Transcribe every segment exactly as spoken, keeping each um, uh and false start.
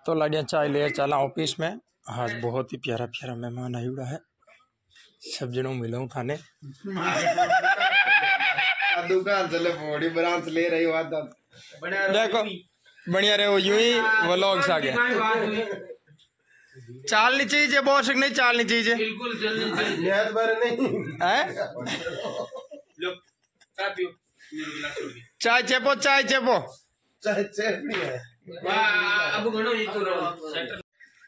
तो लाडिया चाय ले चला ऑफिस में। आज बहुत ही प्यारा प्यारा मेहमान आयुड़ा है, सब जनों मिलो खाने। दुकान चले बड़ी ब्रांच ले रही बात देखो बढ़िया रहे वो यूं ही व्लॉग्स आ गया। चालनी चाहिए बहुत नहीं, चालनी चाहिए बिल्कुल चलनी चाहिए है। चाय चेपो चाय चेपो चाय चेपनी है। वाह अब घणो ये तो सेटल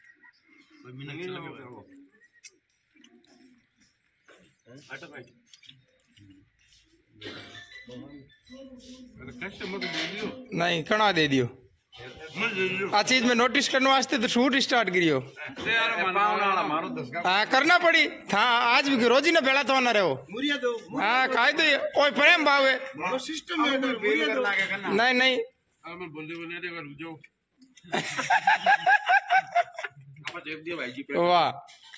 नहीं खड़ा दे दियो। आ चीज में नोटिस करने वास्ते तो शूट स्टार्ट करियो। हाँ करना पड़ी था आज भी रोजी ने बेड़ा तो ना रहो। हाँ खाई तो ओए प्रेम भाव है नहीं नहीं वाह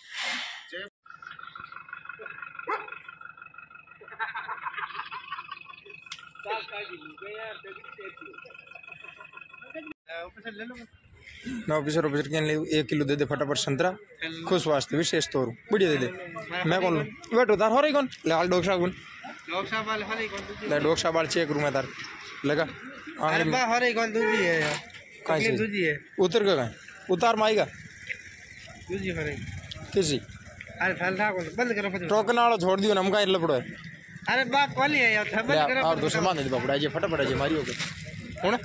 मैं ऑफिसर ऑफिसर के लिए एक किलो दे दे फटाफट संतरा खुश वास्ते विशेष तौर बढ़िया दे दे। मैं कौन लूं बैठो तार हो रही कौन ले हाल डोक्सा कौन डोक्सा वाले हरे कौन ले डोक्सा बाल चेक रूम में तार लगा अरे बा हरे कौन दूजी है यार काई दूजी है उतर का उतार माईगा दूजी हरे किसी अरे फल था कौन बंद करो टोकन वाला छोड़ दियो ना हम का लपड़ो है। अरे बा कॉली है यार बंद करो और दो सामान दे बापड़ा जे फटाफट जे मारी होगे हुन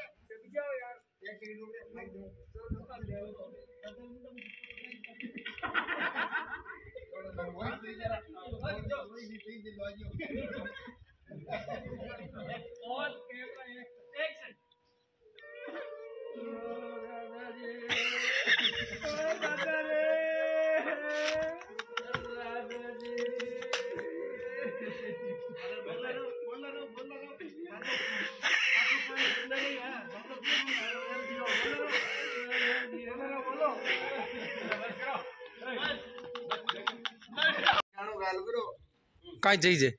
काई चाहिए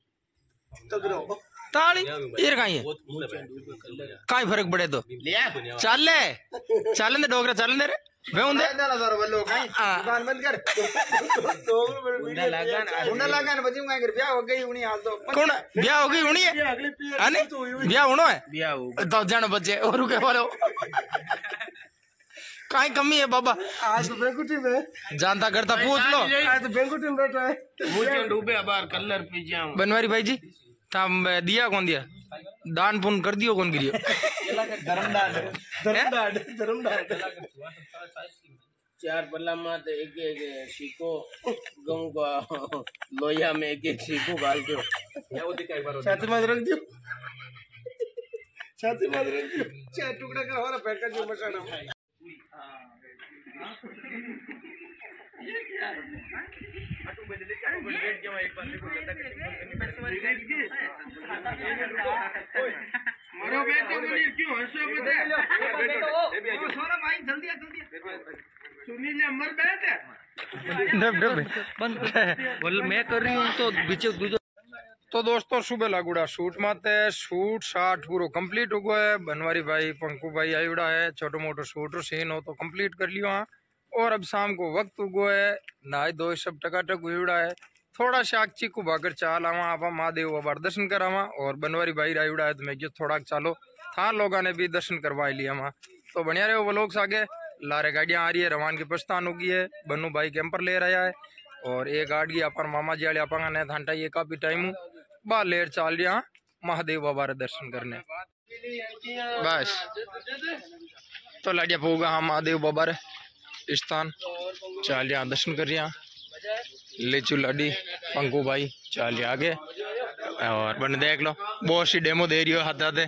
ताली ये काई है काई फर्क पड़े तो चल ले चल दे डोगरा चल दे रे वे उंदे दुकान बंद कर उंडा लगान उंडा लगान बजी मैं कर ब्याह हो गई उनी हाल तो कौन ब्याह हो गई उनी है अने ब्याह होनो है ब्याह हो तो जण बचे और के बोलो काई कमी है बाबा आज तो बेंकुटी में जानता करता पूछ लो आज तो बेंकुटी में बैठा है मुझे डूबे बाहर कलर पी जाऊं बनवारी भाई जी ताम दिया कौन दिया दान पुन कर दियो कौन करियो धर्मदान धर्मदान धर्मदान चार पल्ला मात एक एक सीको गऊ का लोया में एक एक सीको डाल के छाती में रख दियो छाती में रख दियो चार टुकड़ा का हमारा पैकेज जो मसाला ये क्या अटू बजे लेके आओ बैठ जाओ एक बार देखो जल्दी मरो बेटे बोलिए क्यों हंसो बेटे बैठो सोना भाई जल्दी आ जल्दी सुनील ने मर बैठ डब डब बंद बोल मैं कर रही हूं तो पीछे दूसरा। तो दोस्तों सुबह लागुड़ा शूट माते शूट शाट पूरा कंप्लीट हो गया है। बनवारी भाई पंकु भाई आयुड़ा है छोटो मोटो शूट सीन हो तो कंप्लीट कर लियो हाँ। और अब शाम को वक्त उगो है नहाई दो सब टकाटक हुआ है थोड़ा साक्षी को भाकर चाल आवा आप महादेव बाबा दर्शन करावा और बनवारी भाई आयुड़ा है तो मैं जो थोड़ा चालो था लोगों ने भी दर्शन करवा लिया वहाँ तो बढ़िया रहे वो लोग आगे लारे गाड़ियाँ आ रही है रवान की प्रस्थान होगी है बन्नू भाई कैंपर ले रहा है और एक गाड़ी अपन मामा जी अपा ने थांटा ये काफी टाइम बाहर लेर चाल रहा महादेव बाबा रे दर्शन करने बस तो लाडिया पोगा हाँ महादेव बाबा रे स्थान चाल रहा दर्शन कर रहा लेचू लाडी पंकु भाई चाल रहा आगे और बन देख लो बहुत सी डेमो दे रही हो हाथ हाथे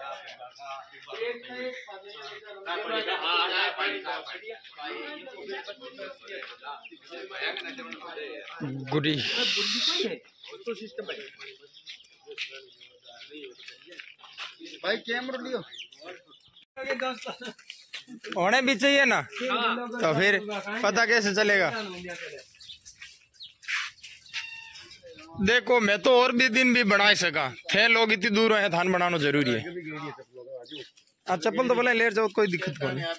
गुडी भाई कैमरा लियो होने भी चाहिए ना तो फिर पता कैसे चलेगा। देखो मैं तो और भी दिन भी बना सका थे लोग इतनी दूर है थान बनाना जरूरी है। हाँ चप्पल तो भले ले जाओ, कोई दिक्कत को नहीं।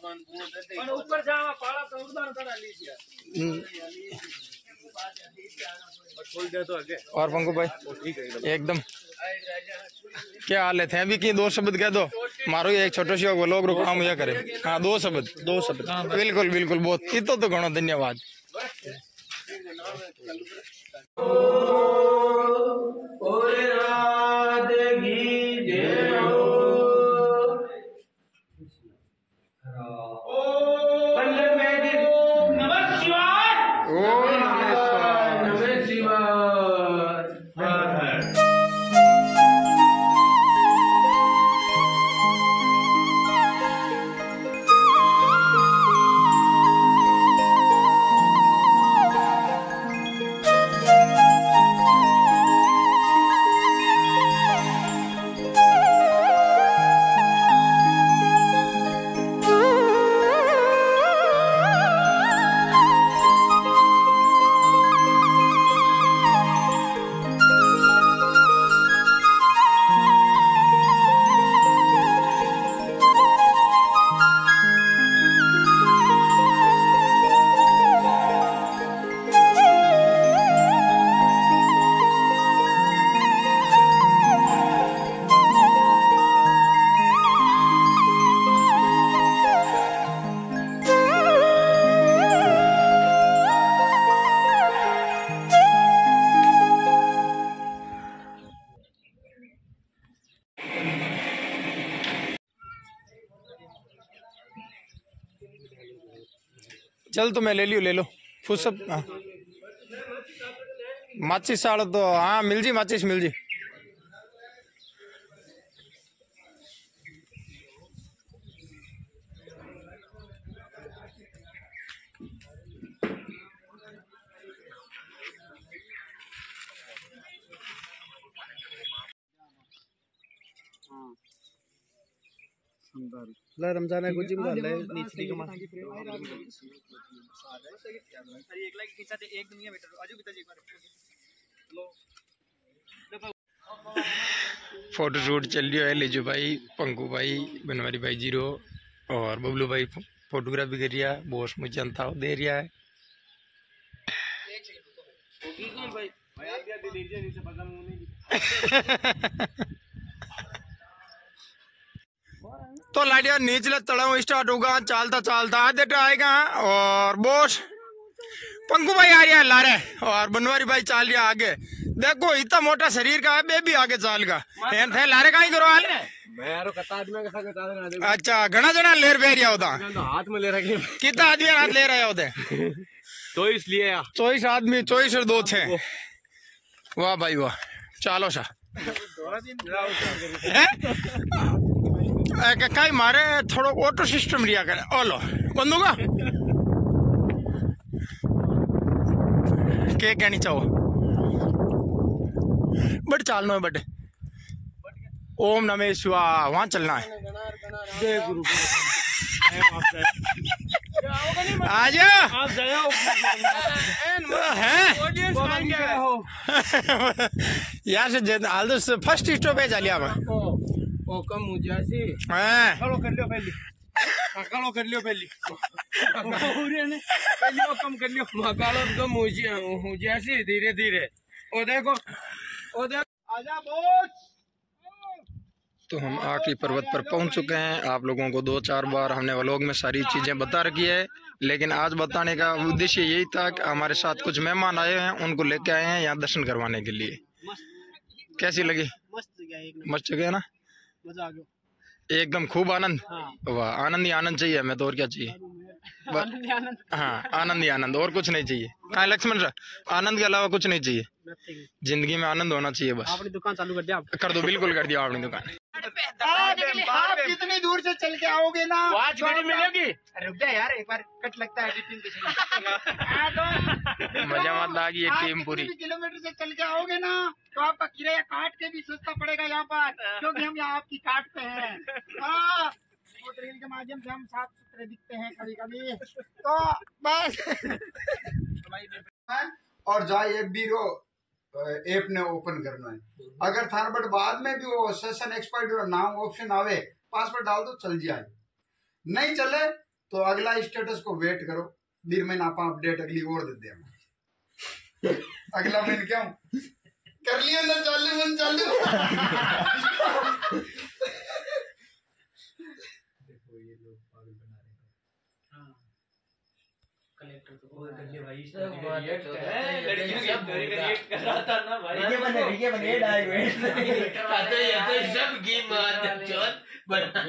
और पंकु भाई एकदम क्या हाल है? अभी की दो शब्द कह दो मारो, एक छोटो सी बोलो ग्रुप काम यह करे। हाँ दो शब्द दो शब्द बिल्कुल बिल्कुल बहुत इतो तो घणो धन्यवाद। चल तो मैं ले लियो, ले लो फुसब। हाँ माचिस साड़ तो हाँ मिल जी, माचिस मिल जी। रमजान है कुछ नीचे का फोटो शूट चल रही है। लीजो भाई, पंकु भाई, बनवारी भाई जीरो और बबलू भाई फोटोग्राफी कर रहा है। बॉस मुझे जनता दे रहा है। तो लाडिया नीचले तड़ाव स्टार्ट होगा, चालता चालता आधे आएगा और बॉस पंकु भाई आ रहा है लारे और बनवारी भाई चाल रहा आगे। देखो इतना मोटा शरीर का है, बेबी आगे चाल का थे लारे का ही करो हाल। अच्छा घना जना लेर बह रहा होता हाथ में ले रखे। कितना आदमी हाथ ले रहे होते? चौबीस लिए चौबीस आदमी, चौबीस और दो थे। वाह भाई वाह, चालो सा कई मारे थोड़ा ऑटो सिस्टम रिया करे। ओलो बंदू का के कहनी चाहो बट चालना है बट ओम नमः शिवाय वहां चलना है। जय गुरु आ जाओ यहाँ से हाल तो फर्स्ट स्टॉप है जालिया में। ओ कम हो जासी हाँ करो कर लियो पहले, कालो कर लियो पहले पहले वो कम कर लियो। कालो कम हो जा हो जासी धीरे धीरे। ओ देखो ओ देख आजा बोझ। तो हम आखिरी पर्वत पर पहुंच चुके हैं। आप लोगों को दो चार बार हमने व्लॉग में सारी चीजें बता रखी है, लेकिन आज बताने का उद्देश्य यही था कि हमारे साथ कुछ मेहमान आए हैं, उनको लेके आए हैं यहाँ दर्शन करवाने के लिए। कैसी लगी? मस्त जगह, मस्त जगह ना, मजा आ गया एकदम खूब आनंद। हाँ। वाह आनंद ही आनंद चाहिए हमें तो, और क्या चाहिए? आनंद आनंद। हाँ आनंद ही आनंद, और कुछ नहीं चाहिए। कहाँ लक्ष्मण सर, आनंद के अलावा कुछ नहीं चाहिए। जिंदगी में आनंद होना चाहिए बस। आपने दुकान चालू कर दिया? कर दो, बिल्कुल कर दिया आपने दुकान। आप कितनी दूर से चल के आओगे ना, वॉच घड़ी मिलेगी। रुक जा यार, एक बार कट लगता है एडिटिंग मजा मत आ गई टीम पूरी। किलोमीटर से चल के आओगे ना तो आपका किराया काट के भी सस्ता पड़ेगा यहाँ पर, क्योंकि हम यहाँ आपकी काटते हैं। हाँ, ट्रेन के माध्यम से हम साफ सुथरे दिखते हैं कभी कभी, तो बस। और जाए एफ बी रो ऐप ने ओपन करना है। अगर थार बट बाद में भी वो सेशन एक्सपायर्ड नाम ऑप्शन आवे पासवर्ड डाल दो चल जाए, नहीं चले तो अगला स्टेटस को वेट करो, बीर महीना आप अपडेट अगली और दे दे अगला महीने क्या कर लिया ना, चालू मन चालू देखो ये लोग पागल बना रहे हैं। कलेक्टर तो बहुत गंदे भाई लड़कियों सब रिएक्ट कर रहा था ना भाई, ये बने ये बने डाइवर्ट करवाते हैं तो सब गेम मार चोट बना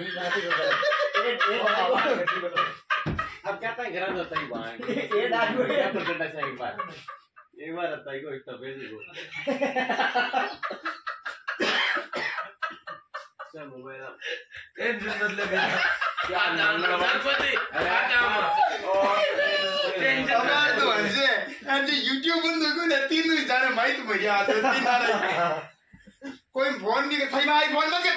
अब क्या था घर होता ही बाहर ये डाइवर्ट क्या करना चाहिए एक बार एक बार आता ही को एक तबे से को सब मोबाइल ए जिंदगी लगा क्या नाम लगा पति क्या काम और अगर तो ऐसे ऐसे यूट्यूब बंद हो गया तीन ही जाने माइक में आ तो तीन आ रहे कोई फोन भी थाई में आईफोन मत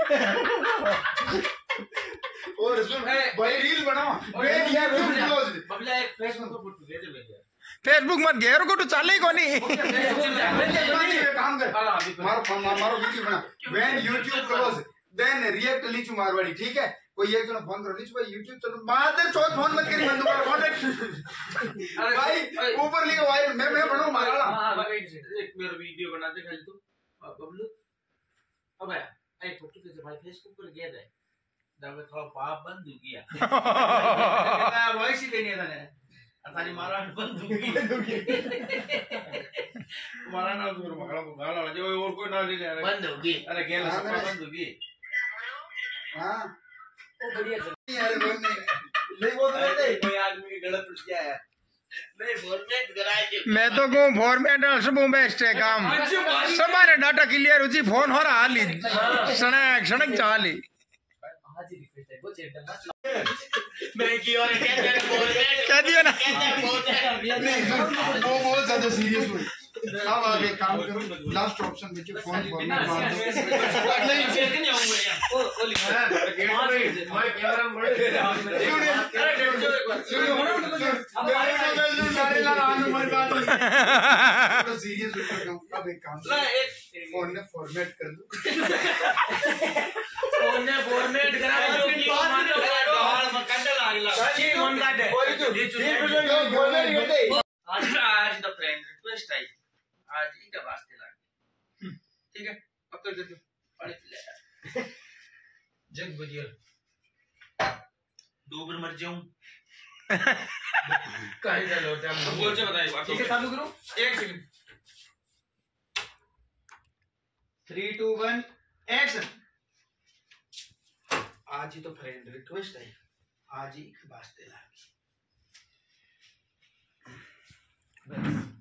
और सुन भाई रील बनाओ वे यूट्यूब क्लोज बबला एक फेसबुक पर फोटो दे दे भैया फेसबुक मत घेर को तो चले को नहीं काम कर मारो मारो वीडियो बना when YouTube close then react लीचू मारवाड़ी, ठीक है? कोई एक जन फोन करो लीचू भाई यूट्यूब चलो मादर चौथ फोन मत करी बंदूक मारो कांटेक्ट भाई ऊपर लिखो वायरल मैं मैं बनूं मारा हां एक मेरा वीडियो बना दे खाली तू बबलू अब एक फोटो से भाई फेसबुक पर गया है जब थोड़ा पाप बंद हो गया वॉइस ही देनी है तने अतारी मारा बंद हो गई मारा ना दूर मगला को गाला जो और कोई ना ले बंद हो गई अरे गेला सब बंद हो गई हां ओ बढ़िया चल यार बोल नहीं बोल रहे कोई आदमी की गलत उठ गया है नहीं फॉर्मेट कराए मैं तो कहूँ फॉर्मेट सब बेस्ट है काम, हमारे डाटा क्लियर हो जी फोन हो रहा हाली सड़क सड़क चाली आज ही रिक्वेस्ट है वो चेक मैं की और क्या क्या फॉर्मेट कह दिया ना वो बहुत ज्यादा सीरियस हुई। अब आप एक काम करो लास्ट ऑप्शन में फोन फॉर्मेट मार दो नहीं चेक नहीं आऊंगा यार ओ ओ लिखा मैं कैमरा में बड़े अरे डेढ़ सौ एक बार तो सीरियस होकर अब एक काम ना एक फोन ने फॉर्मेट कर दो फोन ने फॉर्मेट करा जो की मानो गाल में कंडल आ गया जी मन काटे आज आज द फ्रेंड रिक्वेस्ट आई आज ही का वास्ते लागे ठीक है अब तो देखो पानी पिला जग बुझिया दो बार मर जाऊं कहीं जा लो टाइम बोल से बताइए ठीक है चालू करो एक second three two one action आज ही तो फ्रेंड रिक्वेस्ट है आज ही वास्ते लागे बस